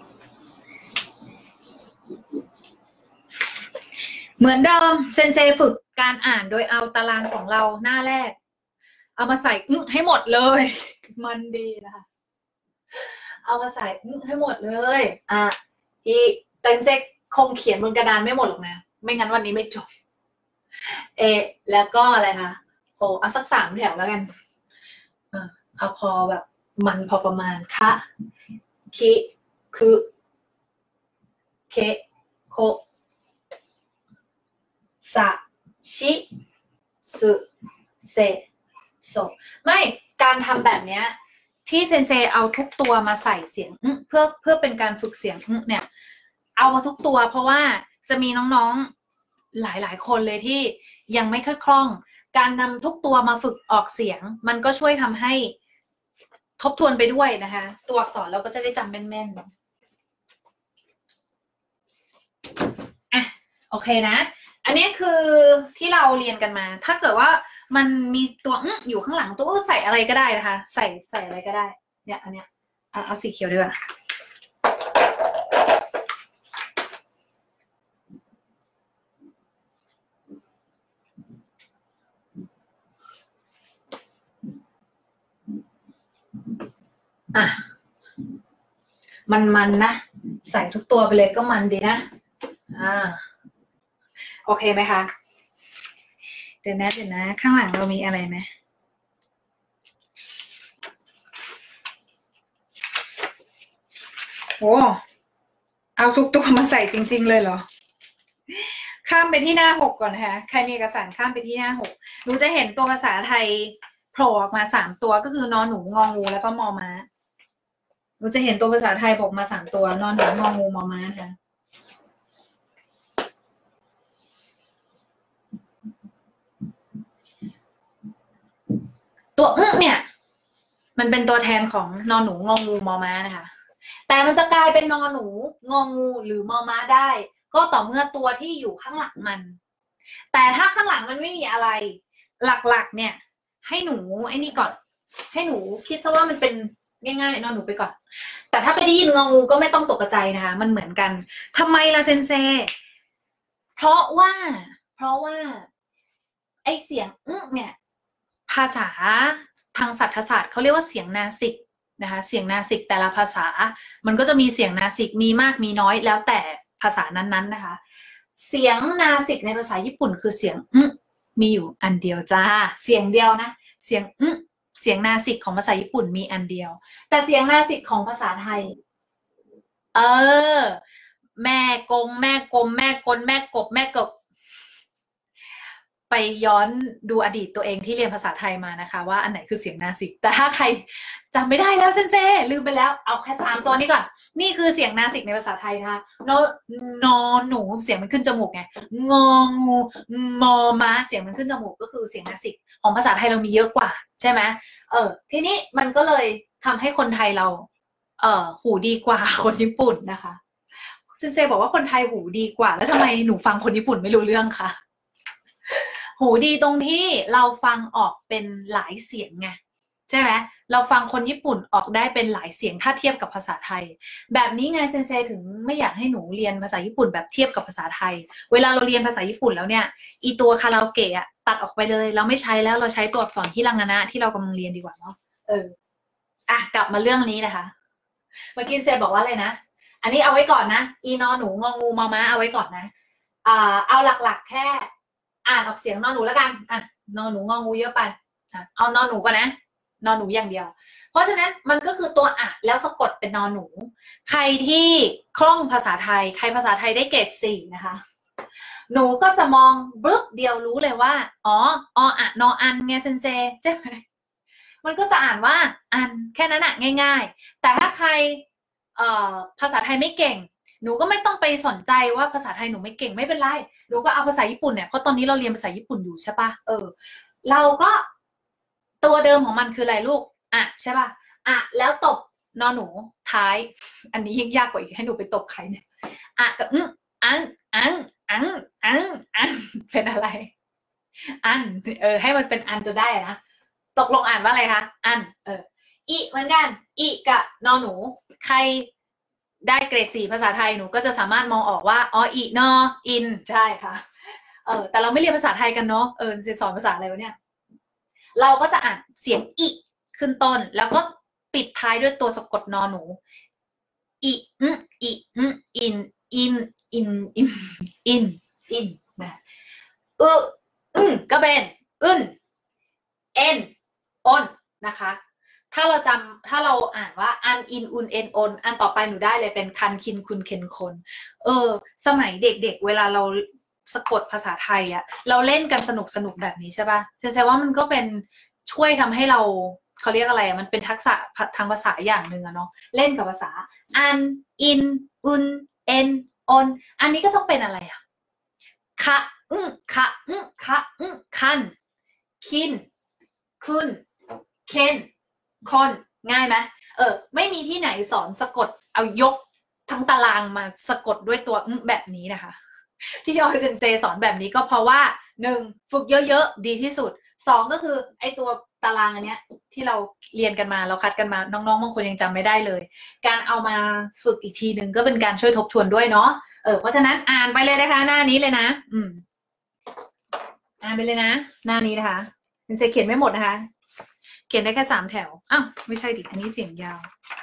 เหมือนเดิมเซนเซฝึกการอ่านโดยเอาตารางของเราหน้าแรกเอามาใส่อึ๊ให้หมดเลยมันดีนะคะเอามาใส่อึ๊ให้หมดเลยอ่ะอีแต่เซคงเขียนบนกระดานไม่หมดหรอกนะไม่งั้นวันนี้ไม่จบเอแล้วก็อะไรคะโอ้เอาสักสามแถวแล้วกันเอาพอแบบมันพอประมาณคะคิคือเคโคสะชิสุเซโซไม่การทำแบบเนี้ยที่เซนเซเอาทุกตัวมาใส่เสียงเพื่อเพื่อเป็นการฝึกเสียงเนี่ยเอามาทุกตัวเพราะว่าจะมีน้องๆหลายๆคนเลยที่ยังไม่ค่อยคล่องการนำทุกตัวมาฝึกออกเสียงมันก็ช่วยทำให้ทบทวนไปด้วยนะคะตัวอักษรเราก็จะได้จำแม่นๆอ่ะโอเคนะอันนี้คือที่เราเรียนกันมาถ้าเกิดว่ามันมีตัวอื้ออยู่ข้างหลังตัวใส่อะไรก็ได้นะคะใส่ใส่อะไรก็ได้เนี่ยอันเนี้ยเอาเอาสีเขียวดีกว่าอ่ะมันๆนะใส่ทุกตัวไปเลยก็มันดีนะอ่าโอเคไหมคะเดี๋ยวนะเดี๋ยวนะข้างหลังเรามีอะไรไหมโอ้เอาทุกตัวมาใส่จริงๆเลยเหรอข้ามไปที่หน้าหกก่อนนะคะใครมีเอกสารข้ามไปที่หน้าหกหนูจะเห็นตัวภาษาไทยโผล่ออกมาสามตัวก็คือนอนหนูงองูแล้วก็มอม้าหนูจะเห็นตัวภาษาไทยบอกมาสามตัวนอนหนูงองูมอม้าค่ะตัวอึ้งเนี่ยมันเป็นตัวแทนของนอนหนูงองูมอม้านะคะแต่มันจะกลายเป็นนอนหนูงองูหรือมอม้าได้ก็ต่อเมื่อตัวที่อยู่ข้างหลังมันแต่ถ้าข้างหลังมันไม่มีอะไรหลักๆเนี่ยให้หนูไอ้นี่ก่อนให้หนูคิดซะว่ามันเป็นง่ายๆนอนหนูไปก่อนแต่ถ้าไปได้ยินงองูก็ไม่ต้องตกใจนะคะมันเหมือนกันทำไมล่ะเซนเซเพราะว่าเพราะว่าไอเสียงอึ้งเนี่ยภาษาทางสัทธศาสตร์เขาเรียกว่าเสียงนาสิกนะคะเสียงนาสิกแต่ละภาษามันก็จะมีเสียงนาสิกมีมากมีน้อยแล้วแต่ภาษานั้นๆนะคะเสียงนาสิกในภาษาญี่ปุ่นคือเสียงอึ้งมีอยู่อันเดียวจ้าเสียงเดียวนะเสียงอึ้งเสียงนาสิกของภาษาญี่ปุ่นมีอันเดียวแต่เสียงนาสิกของภาษาไทยเออแม่กงแม่กลมแม่กลแม่กบแม่กบไปย้อนดูอดีตตัวเองที่เรียนภาษาไทยมานะคะว่าอันไหนคือเสียงนาสิกแต่ถ้าใครจำไม่ได้แล้วเซนเซลืมไปแล้วเอาแค่สามตัวนี้ก่อนนี่คือเสียงนาสิกในภาษาไทยนะคะนนอหนูเสียงมันขึ้นจมูกไงงองูมอม้าเสียงมันขึ้นจมูกก็คือเสียงนาสิกของภาษาไทยเรามีเยอะกว่าใช่ไหมเออทีนี้มันก็เลยทำให้คนไทยเราเออหูดีกว่าคนญี่ปุ่นนะคะเซนเซบอกว่าคนไทยหูดีกว่าแล้วทำไมหนูฟังคนญี่ปุ่นไม่รู้เรื่องคะหูดีตรงที่เราฟังออกเป็นหลายเสียงไงใช่ไหมเราฟังคนญี่ปุ่นออกได้เป็นหลายเสียงถ้าเทียบกับภาษาไทยแบบนี้ไงเซนเซถึงไม่อยากให้หนูเรียนภาษาญี่ปุ่นแบบเทียบกับภาษาไทยเวลาเราเรียนภาษาญี่ปุ่นแล้วเนี่ยอีตัวคาราโอเกะอะตัดออกไปเลยเราไม่ใช้แล้วเราใช้ตัวอักษรฮิรังานะที่เรากำลังเรียนดีกว่าเนาะเอออ่ะกลับมาเรื่องนี้นะคะเมื่อกี้เซบอกว่าอะไรนะอันนี้เอาไว้ก่อนนะอีนอหนูงองูมอม้าเอาไว้ก่อนนะอ่าเอาหลักๆแค่อ่านออกเสียงนอนหนูแล้วกันอ่ะนอนหนูงองูเยอะไปอ่ะเอานอนหนูก่อนนะนอนหนูอย่างเดียวเพราะฉะนั้นมันก็คือตัวอ่ะแล้วสะกดเป็นนอนหนูใครที่คล่องภาษาไทยใครภาษาไทยได้เกรดสี่นะคะหนูก็จะมองบึ๊บเดียวรู้เลยว่าอ๋อออ่ะนออันไงเซนเซใช่ไหมมันก็จะอ่านว่าอันแค่นั้นอะง่ายๆแต่ถ้าใครเอ่อภาษาไทยไม่เก่งหนูก็ไม่ต้องไปสนใจว่าภาษาไทยหนูไม่เก่งไม่เป็นไรหนูก็เอาภาษาญี่ปุ่นเนี่ยเพราะตอนนี้เราเรียนภาษาญี่ปุ่นอยู่ใช่ปะเออเราก็ตัวเดิมของมันคืออะไรลูกอ่ะใช่ป่ะอ่ะแล้วตบนอหนูท้ายอันนี้ยิ่งยากกว่าอีกให้หนูไปตบใครเนี่ยอ่ะกับอึ้งอังอังอังอังอังเป็นอะไรอันเออให้มันเป็นอันจะได้นะตกลงอ่านว่าอะไรคะอันเอออีเหมือนกันอีกับนอหนูใครได้เกรดสี่ภาษาไทยหนูก็จะสามารถมองออกว่าอ๋ออีนออินใช่ค่ะเออแต่เราไม่เรียนภาษาไทยกันเนาะเออจะสอนภาษาอะไรวะเนี่ยเราก็จะอ่านเสียงอีขึ้นต้นแล้วก็ปิดท้ายด้วยตัวสะกดนอหนูอีอืมอีอืมอินอินอินอินอินอินนะอึอึ้งก็เป็นอึนเอ็นอนนะคะถ้าเราจำถ้าเราอ่านว่าอันอินอุนเอ็นอนอันต่อไปหนูได้เลยเป็นคันคินคุณเคนคนเออสมัยเด็กๆเวลาเราสะกดภาษาไทยอะเราเล่นกันสนุกสนุกแบบนี้ใช่ปะเชื่อว่ามันก็เป็นช่วยทำให้เราเขาเรียกอะไรมันเป็นทักษะทางภาษาอย่างหนึ่งอะเนาะเล่นกับภาษาอันอินอุนเอ็นอนอันนี้ก็ต้องเป็นอะไรอะคะอึ้งคะอึ้งคะอึ้งคันคินคุณเคนคนง่ายไหมเออไม่มีที่ไหนสอนสะกดเอายกทั้งตารางมาสะกดด้วยตัวแบบนี้นะคะที่ออยเซนเซสอนแบบนี้ก็เพราะว่าหนึ่งฝึกเยอะๆดีที่สุดสองก็คือไอตัวตารางอันเนี้ยที่เราเรียนกันมาเราคัดกันมาน้องๆบางคนยังจำไม่ได้เลยการเอามาฝึกอีกทีหนึ่งก็เป็นการช่วยทบทวนด้วยเนาะเออเพราะฉะนั้นอ่านไปเลยนะคะหน้านี้เลยนะอืมอ่านไปเลยนะหน้านี้นะคะเซนเซเขียนไม่หมดนะคะเขียนได้แค่สามแถวอ้าวไม่ใช่ดิอันนี้เสียงยาว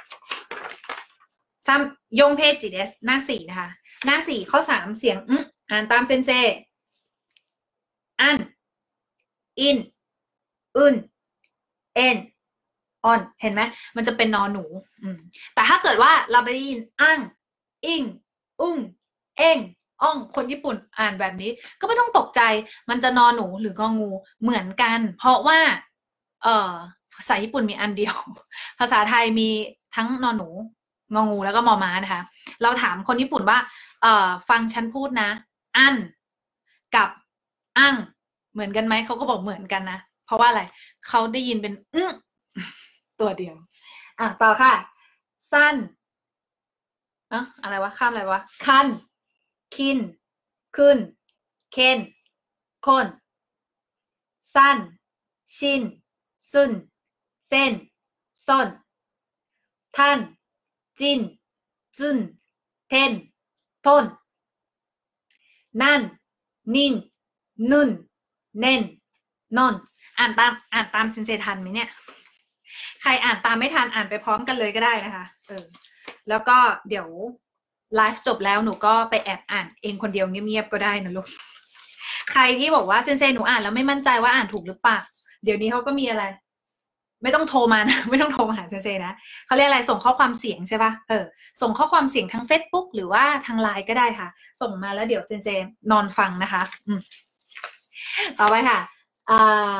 ซัมยงเพจิเดสหน้าสี่นะคะหน้าสี่ข้อสามเสียงอืมอ่านตามเซนเซอันอินอึนเอ็นออนเห็นไหมมันจะเป็นนอหนูอืมแต่ถ้าเกิดว่าเราไปได้ยินอังอิงอุ้งเอ็งอ่องคนญี่ปุ่นอ่านแบบนี้ก็ไม่ต้องตกใจมันจะนอหนูหรืององูเหมือนกันเพราะว่าเอ่อภาษาญี่ปุ่นมีอันเดียวภาษาไทยมีทั้งนอหนูงองูแล้วก็มอม้านะคะเราถามคนญี่ปุ่นว่าเอ่อฟังฉันพูดนะอันกับอังเหมือนกันไหมเขาก็บอกเหมือนกันนะเพราะว่าอะไรเขาได้ยินเป็นอื้อตัวเดียวอ่ะต่อค่ะสั้นอ่ะอะไรวะข้ามอะไรวะคันคินขึ้นเคนคนสั้นชินซุนเส้นส้นท่านจินจุนเทนทนนั่นนินนุนเน้นนอนอ่านตามอ่านตามเซนเซทันไหมเนี่ยใครอ่านตามไม่ทันอ่านไปพร้อมกันเลยก็ได้นะคะเออแล้วก็เดี๋ยวไลฟ์จบแล้วหนูก็ไปแอบอ่านเองคนเดียวเงียบๆก็ได้นะลูกใครที่บอกว่าเซนเซหนูอ่านแล้วไม่มั่นใจว่าอ่านถูกหรือเปล่าเดี๋ยวนี้เขาก็มีอะไรไม่ต้องโทรมานะไม่ต้องโทรมาหาเซนเซนะเขาเรียกอะไรส่งข้อความเสียงใช่ปะเออส่งข้อความเสียงทาง Facebook หรือว่าทางไลน์ก็ได้ค่ะส่งมาแล้วเดี๋ยวเซนเซนอนฟังนะคะอืมต่อไปค่ะอ่า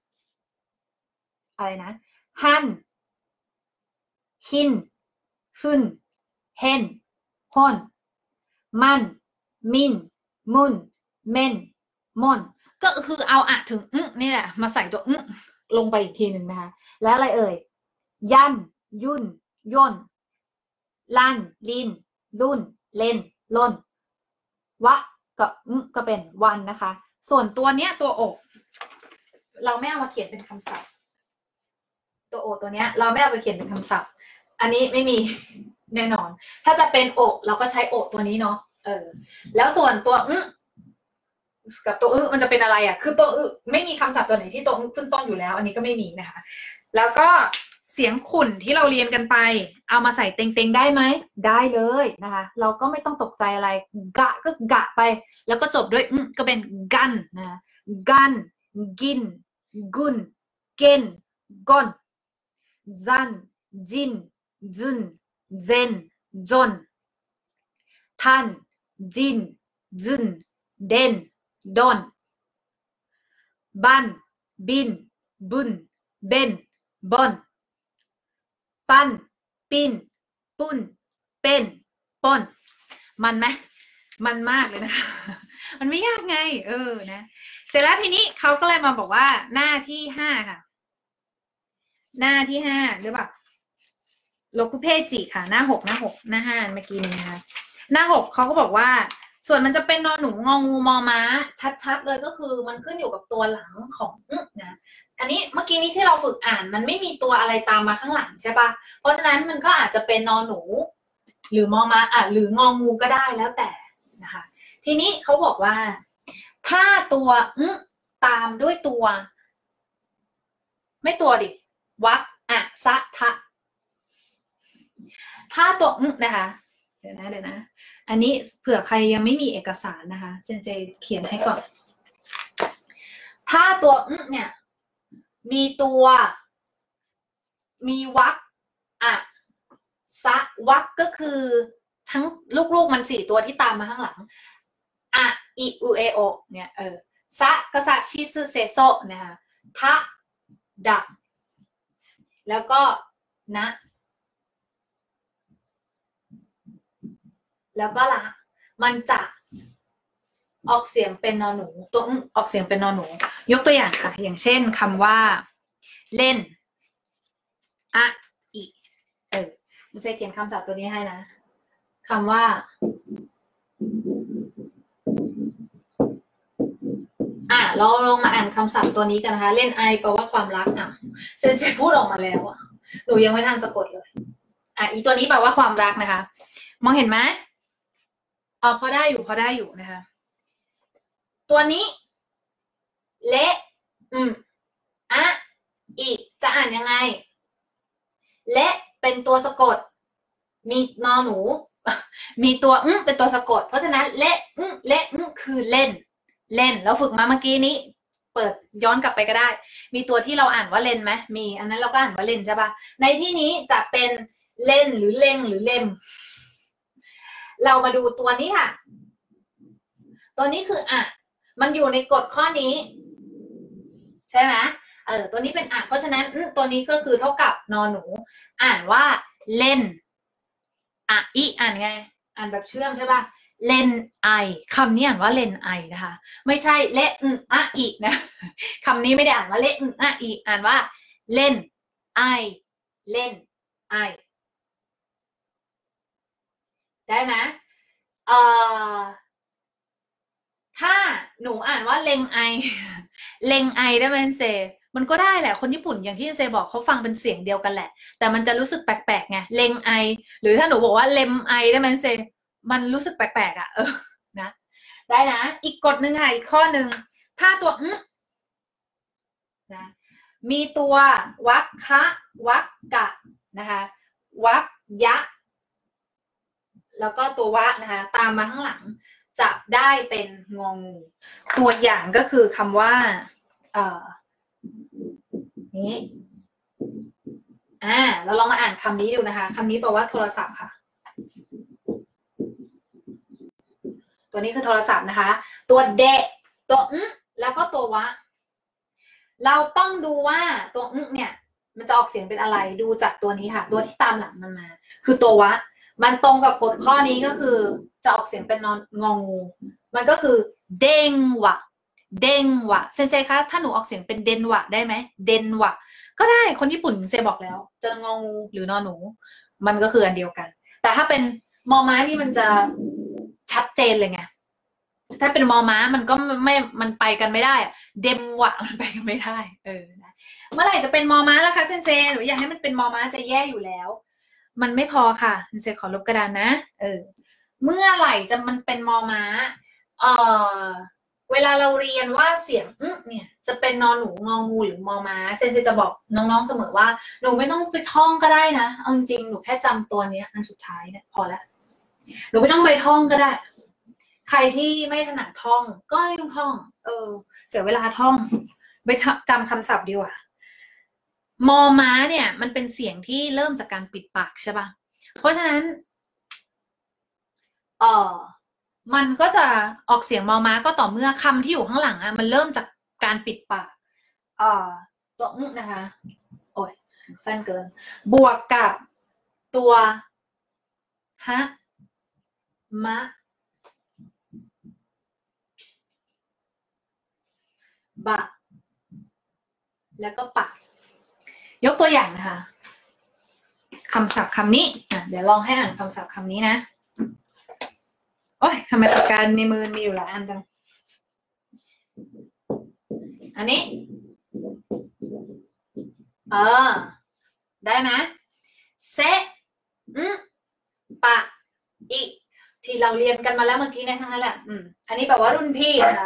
อะไรนะฮันฮินฟุนเฮนฮอนมันมินมุนเมนมอนก็คือเอาอะถึงอื้อนี่แหละมาใส่ตัวอื้อลงไปอีกทีหนึ่งนะคะแล้วอะไรเอ่ยยันยุนย่นลันลินลุนเลนล่นวะก็อื้อก็เป็นวันนะคะส่วนตัวเนี้ยตัวอกเราไม่เอามาเขียนเป็นคำศัพท์ตัวโอตัวเนี้ยเราไม่เอาไปเขียนเป็นคำศัพท์อันนี้ไม่มีแน่นอนถ้าจะเป็นอกเราก็ใช้อกตัวนี้เนาะเออแล้วส่วนตัวอื้อกับตัวอื้อมันจะเป็นอะไรอ่ะคือตัวอื้อไม่มีคำศัพท์ตัวไหนที่ตัวอื้อขึ้นต้นอยู่แล้วอันนี้ก็ไม่มีนะคะแล้วก็เสียงขุ่นที่เราเรียนกันไปเอามาใส่เต็งๆได้ไหมได้เลยนะคะเราก็ไม่ต้องตกใจอะไรกะก็กะไปแล้วก็จบด้วยอื้อก็เป็นกันนะกันกินกุนเกนกอนซันจินจุนเซนจนทันจินจุนเดนดอนบันบินบุนเบนบอนปันปินปุนเป็นปอนมันไหมมันมากเลยนะคะมันไม่ยากไงเออนะเสร็จแล้วทีนี้เขาก็เลยมาบอกว่าหน้าที่ห้าค่ะหน้าที่ห้าหรือเปล่าโลคุเพจิค่ะหน้าหกหน้าหกหน้าห้าเมื่อกี้นี้นะคะหน้าหกเขาก็บอกว่าส่วนมันจะเป็นนอนหนูงองูมอม้าชัดๆเลยก็คือมันขึ้นอยู่กับตัวหลังของนะอันนี้เมื่อกี้นี้ที่เราฝึกอ่านมันไม่มีตัวอะไรตามมาข้างหลังใช่ปะเพราะฉะนั้นมันก็อาจจะเป็นนอนหนูหรือมอม้าอ่ะหรืององูก็ได้แล้วแต่นะคะทีนี้เขาบอกว่าถ้าตัวอึตามด้วยตัวไม่ตัวดิวักอะสะทะถ้าตัวอึนะคะเดี๋ยวนะเดี๋ยวนะอันนี้เผื่อใครยังไม่มีเอกสารนะคะเซนเจเขียนให้ก่อนถ้าตัวอึเนี่ยมีตัวมีวักอะสะวักก็คือทั้งลูกๆมันสี่ตัวที่ตามมาข้างหลังอะอิอุเอโอเนี่ยเออสะกษัตริย์ชิซึเซโซนะคะทะดับแล้วก็นะแล้วก็ละมันจะออกเสียงเป็นนอหนูตัวออกเสียงเป็นนอหนูยกตัวอย่างค่ะอย่างเช่นคำว่าเล่นอะอีเออมันจะเขียนคำศัพท์ตัวนี้ให้นะคำว่าอ่ะเราลองมาอ่านคำศัพท์ตัวนี้กันนะคะเล่นไอแปลว่าความรักอ่ะเซนเซพูดออกมาแล้วอ่ะหนูยังไม่ทันสะกดเลยอ่ะอีตัวนี้แปลว่าความรักนะคะมองเห็นไหมอ๋อพอได้อยู่พอได้อยู่นะคะตัวนี้เละอืมอะอีจะอ่านยังไงเละเป็นตัวสะกดมีนอหนูมีตัวอึ้งเป็นตัวสะกดเพราะฉะนั้นเละอึ้งเละอึ้งคือเล่นเล่นแล้วฝึกมาเมื่อกี้นี้เปิดย้อนกลับไปก็ได้มีตัวที่เราอ่านว่าเล่นไหมมีอันนั้นเราก็อ่านว่าเล่นใช่ปะในที่นี้จะเป็นเล่นหรือเล่งหรือเล่มเรามาดูตัวนี้ค่ะตัวนี้คืออ่ะมันอยู่ในกฎข้อนี้ใช่ไหมเออตัวนี้เป็นอ่ะเพราะฉะนั้นตัวนี้ก็คือเท่ากับนอหนูอ่านว่าเล่นอ่ะอีอ่านไงอ่านแบบเชื่อมใช่ป่ะเล่นไอคำนี้อ่านว่าเล่นไอนะคะไม่ใช่เละอึอะอีนะคำนี้ไม่ได้อ่านว่าเละอึอะอีอ่านว่าเล่นไอเล่นไอได้ไหมเอ่อถ้าหนูอ่านว่าเลงไอเลงไอได้ไหมเซมันก็ได้แหละคนญี่ปุ่นอย่างที่เซบอกเขาฟังเป็นเสียงเดียวกันแหละแต่มันจะรู้สึกแปลกๆไงเลงไอหรือถ้าหนูบอกว่าเลมไอได้ไหมเซมันรู้สึกแปลกๆอ่ะเออนะได้นะอีกกฎหนึ่งค่ะอีกข้อหนึ่งถ้าตัวอืนะมีตัววักคะวักกะนะคะวักยะแล้วก็ตัววะนะคะตามมาข้างหลังจะได้เป็นงองูตัวอย่างก็คือคำว่าเอ่อนี้อ่าเราลองมาอ่านคำนี้ดูนะคะคำนี้แปลว่าโทรศัพท์ค่ะตัวนี้คือโทรศัพท์นะคะตัวเดะตัวอึแล้วก็ตัววะเราต้องดูว่าตัวอึเนี่ยมันจะออกเสียงเป็นอะไรดูจากตัวนี้ค่ะตัวที่ตามหลังมันมาคือตัววะมันตรงกับกฎข้อนี้ก็คือจะออกเสียงเป็นนอนงองูมันก็คือเด้งวะเด้งวะเซนเซคะถ้าหนูออกเสียงเป็นเดนวะได้ไหมเดนวะก็ได้คนญี่ปุ่นเซบอกแล้วจะงองูหรือนอนหนูมันก็คืออันเดียวกันแต่ถ้าเป็นมอม้านี่มันจะชัดเจนเลยไงถ้าเป็นมอม้ามันก็ไม่มันไปกันไม่ได้เดมวะมันไปกันไม่ได้เออนะเมื่อไหร่จะเป็นมอม้าล่ะคะเซนเซหนูอยากให้มันเป็นมอม้าจะแย่อยู่แล้วมันไม่พอค่ะเซนเซขอลบกระดานนะเออเมื่อไหร่จะมันเป็นมอม้าเออเวลาเราเรียนว่าเสียงอึเนี่ยจะเป็นนอนหนูงองูหรือมอม้าเซนเซจะบอกน้องๆเสมอว่าหนูไม่ต้องไปท่องก็ได้นะเอาจริงๆหนูแค่จำตัวนี้อันสุดท้ายเนี่ยพอแล้วหนูไม่ต้องไปท่องก็ได้ใครที่ไม่ถนัดท่องก็ไม่ต้องท่องเออเสียเวลาท่องไปจำคำศัพท์ดีกว่ามอม้าเนี่ยมันเป็นเสียงที่เริ่มจากการปิดปากใช่ปะเพราะฉะนั้นเออมันก็จะออกเสียงมอม้าก็ต่อเมื่อคำที่อยู่ข้างหลังอ่ะมันเริ่มจากการปิดปากเอ่อตัวอึนะคะโอ้ยสั้นเกินบวกกับตัวฮะมะบะแล้วก็ปะยกตัวอย่างนะคะคำศัพท์คำนี้ะเดี๋ยวลองให้อ่านคำศัพท์คำนี้นะโอ้ยทำไมปากกาในมือมีอยู่หลายอันจังอันนี้เออได้ไหมเซอืมปะอีที่เราเรียนกันมาแล้วเมื่อกี้ในทั้งนั้นแหละอืมอันนี้แปลว่ารุ่นพี่นะคะ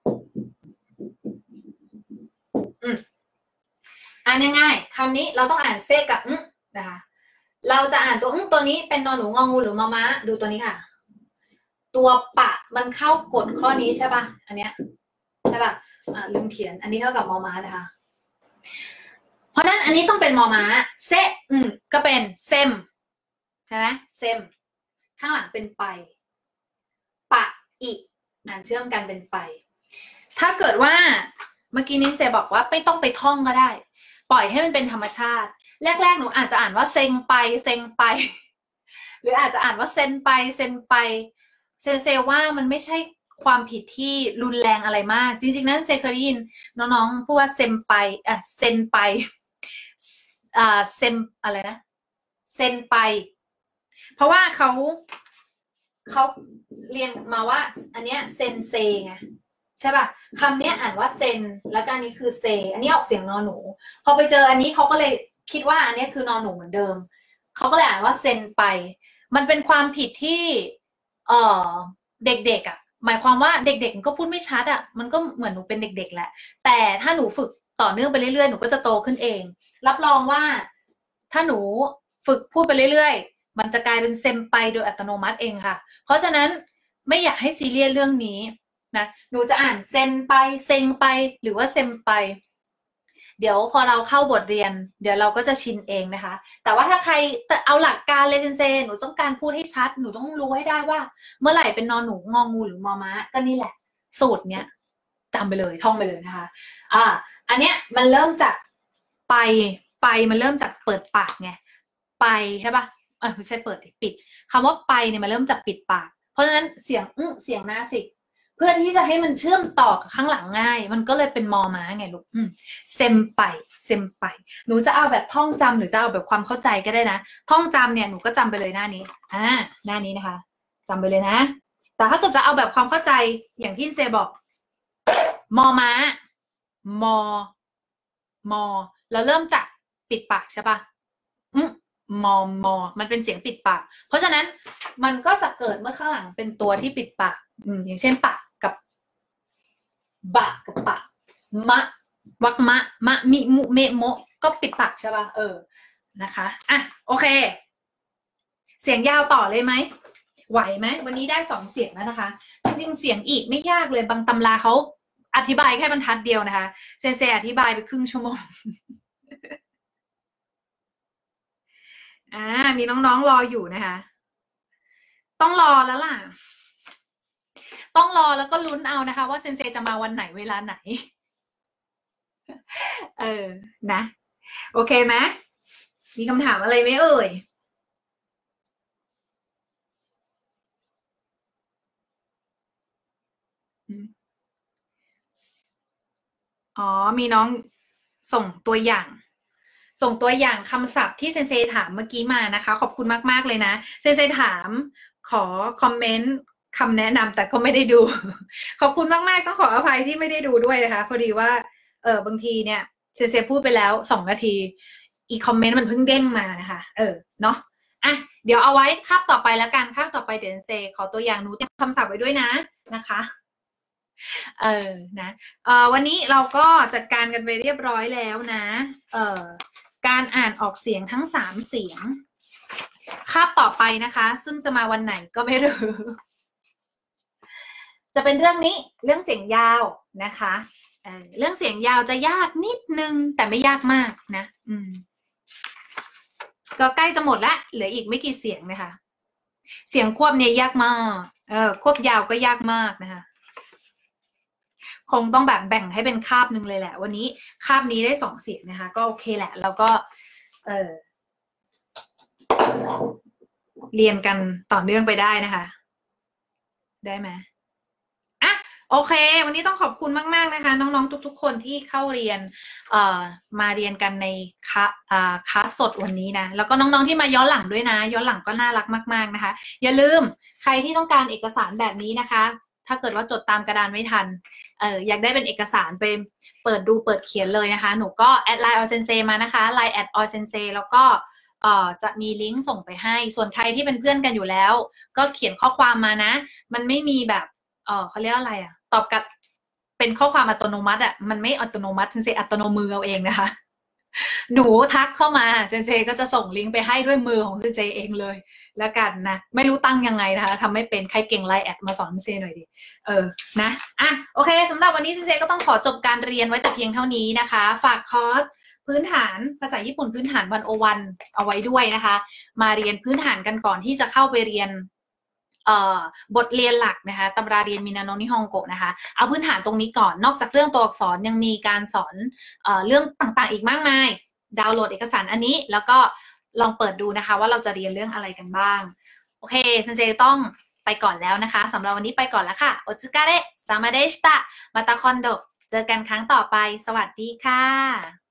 อืมอ่านง่ายๆคำนี้เราต้องอ่านเซกับอืมนะคะเราจะอ่านตัวอืมตัวนี้เป็นนอนหนูงองูหรือมอม้าดูตัวนี้ค่ะตัวปะมันเข้ากฎข้อนี้ใช่ป่ะอันเนี้ยใช่ป่ะอ่าลืมเขียนอันนี้เท่ากับมอม้านะคะเพราะนั้นอันนี้ต้องเป็นมอม้าเซอืมก็เป็นเซมใช่ไหมเซมข้างหลังเป็นไปปะอีกอ่านเชื่อมกันเป็นไปถ้าเกิดว่าเมื่อกี้นี้เซบอกว่าไม่ต้องไปท่องก็ได้ปล่อยให้มันเป็นธรรมชาติแรกๆหนูอาจจะอ่านว่าเซ็งไปเซ็งไปหรืออาจจะอ่านว่าเซนไปเซนไปเซนเซว่ามันไม่ใช่ความผิดที่รุนแรงอะไรมากจริงๆนั้นเซเคยได้ยินน้องๆพูดว่าเซมไปอ่ะเซนไปอ่าเซมอะไรนะเซนไปเพราะว่าเขาเขาเรียนมาว่าอันเนี้ยเซนเซไงใช่ป่ะคำนี้อ่านว่าเซนแล้วก็อันนี้คือเซอันนี้ออกเสียงนอหนูพอไปเจออันนี้เขาก็เลยคิดว่าอันนี้คือนอหนูเหมือนเดิมเขาก็เลยอ่านว่าเซนไปมันเป็นความผิดที่เออเด็กๆอ่ะหมายความว่าเด็กๆก็พูดไม่ชัดอ่ะมันก็เหมือนหนูเป็นเด็กๆแหละแต่ถ้าหนูฝึกต่อเนื่องไปเรื่อยๆหนูก็จะโตขึ้นเองรับรองว่าถ้าหนูฝึกพูดไปเรื่อยๆมันจะกลายเป็นเซมไปโดยอัตโนมัติเองค่ะเพราะฉะนั้นไม่อยากให้ซีเรียสเรื่องนี้นะหนูจะอ่านเซนไปเซงไปหรือว่าเซมไปเดี๋ยวพอเราเข้าบทเรียนเดี๋ยวเราก็จะชินเองนะคะแต่ว่าถ้าใครเอาหลักการเลยเซนเซหนูต้องการพูดให้ชัดหนูต้องรู้ให้ได้ว่าเมื่อไหร่เป็นนอนหนูงองูหรือมอม้าก็นี่แหละสูตรเนี้ยจำไปเลยท่องไปเลยนะคะอ่าอันเนี้ยมันเริ่มจากไปไปมันเริ่มจากเปิดปากไงไปใช่ปะเออไม่ใช่เปิดปิดคำว่าไปเนี่ยมันเริ่มจากปิดปากเพราะฉะนั้นเสียงอื้อเสียงนาสิกเพื่อที่จะให้มันเชื่อมต่อกับข้างหลังง่ายมันก็เลยเป็นมอม้าไงลูกเซมไปเซมไปหนูจะเอาแบบท่องจำหรือจะเอาแบบความเข้าใจก็ได้นะท่องจำเนี่ยหนูก็จำไปเลยหน้านี้อ่าหน้านี้นะคะจำไปเลยนะแต่ถ้าเกิดจะเอาแบบความเข้าใจอย่างที่เซบอกมอม้ามอมอแล้วเริ่มจากปิดปากใช่ปะอืมมอมอมันเป็นเสียงปิดปากเพราะฉะนั้นมันก็จะเกิดเมื่อข้างหลังเป็นตัวที่ปิดปากอืมอย่างเช่นปะกับบะกับปะมะวักมะมะมิมุเมโมก็ปิดปากใช่ป่ะเออนะคะอ่ะโอเคเสียงยาวต่อเลยไหมไหวไหมวันนี้ได้สองเสียงแล้วนะคะจริงๆเสียงอีกไม่ยากเลยบางตำราเขาอธิบายแค่บรรทัดเดียวนะคะเซนเซอธิบายไปครึ่งชั่วโมงอ่ามีน้องๆรออยู่นะคะต้องรอแล้วล่ะต้องรอแล้วก็ลุ้นเอานะคะว่าเซนเซจะมาวันไหนเวลาไหนเออนะโอเคไหมมีคำถามอะไรไหมเอ่ยอ๋อมีน้องส่งตัวอย่าง ส่งตัวอย่างคำศัพท์ที่เซนเซถามเมื่อกี้มานะคะขอบคุณมากๆเลยนะเซนเซถามขอคอมเมนต์คำแนะนำแต่ก็ไม่ได้ดู ขอบคุณมากๆต้องขออภัยที่ไม่ได้ดูด้วยนะคะพอดีว่าเออบางทีเนี่ยเซนเซพูดไปแล้วสองนาทีอีกคอมเมนต์มันเพิ่งเด้งมานะคะเออเนาะอ่ะเดี๋ยวเอาไว้คาบต่อไปแล้วกันคาบต่อไปเดี๋ยวเซนเซขอตัวอย่างหนูเตรียมคำศัพท์ไว้ด้วยนะนะคะเออนะเออวันนี้เราก็จัดการกันไปเรียบร้อยแล้วนะเออการอ่านออกเสียงทั้งสามเสียงคาบต่อไปนะคะซึ่งจะมาวันไหนก็ไม่รู้จะเป็นเรื่องนี้เรื่องเสียงยาวนะคะเออเรื่องเสียงยาวจะยากนิดนึงแต่ไม่ยากมากนะอืมก็ใกล้จะหมดละเหลืออีกไม่กี่เสียงนะคะเสียงควบเนี่ยยากมากเออควบยาวก็ยากมากนะคะคงต้องแบบแบ่งให้เป็นคาบหนึ่งเลยแหละวันนี้คาบนี้ได้สองเสียงนะคะก็โอเคแหละแล้วก็เออเรียนกันต่อเนื่องไปได้นะคะได้ไหมอ่ะโอเควันนี้ต้องขอบคุณมากๆนะคะน้องๆทุกๆคนที่เข้าเรียนเอ่อมาเรียนกันในคลาอ่าคลาสสดวันนี้นะแล้วก็น้องๆที่มาย้อนหลังด้วยนะย้อนหลังก็น่ารักมากๆนะคะอย่าลืมใครที่ต้องการเอกสารแบบนี้นะคะถ้าเกิดว่าจดตามกระดานไม่ทันเอ่ออยากได้เป็นเอกสารไปเปิดดูเปิดเขียนเลยนะคะหนูก็แอดไลน์ออเซนเซมานะคะไลน์แอดออเซนเซแล้วก็เอ่อจะมีลิงก์ส่งไปให้ส่วนใครที่เป็นเพื่อนกันอยู่แล้วก็เขียนข้อความมานะมันไม่มีแบบเออเขาเรียกอะไรอะตอบกับเป็นข้อความอัตโนมัติอะมันไม่อัตโนมัติเซนเซอัตโนมือเอาเองนะคะหนูทักเข้ามาเซนเซก็จะส่งลิงก์ไปให้ด้วยมือของเซนเซเองเลยแล้วกันนะไม่รู้ตั้งยังไงนะคะทำไม่เป็นใครเก่งไลน์แอดมาสอนเซนเซหน่อยดิเออนะอ่ะโอเคสำหรับวันนี้เซนเซก็ต้องขอจบการเรียนไว้แต่เพียงเท่านี้นะคะฝากคอร์สพื้นฐานภาษาญี่ปุ่นพื้นฐานวันโอวันเอาไว้ด้วยนะคะมาเรียนพื้นฐานกันก่อนที่จะเข้าไปเรียนบทเรียนหลักนะคะตำราเรียนมินาโนะนิฮงโกะนะคะเอาพื้นฐานตรงนี้ก่อนนอกจากเรื่องตัวอักษรยังมีการสอนเอ่อเรื่องต่างๆอีกมากมายดาวน์โหลดเอกสารอันนี้แล้วก็ลองเปิดดูนะคะว่าเราจะเรียนเรื่องอะไรกันบ้างโอเคเซนเซต้องไปก่อนแล้วนะคะสำหรับวันนี้ไปก่อนแล้วค่ะโอซึกาเระซามาเดชิตะมาตาคอนโดเจอกันครั้งต่อไปสวัสดีค่ะ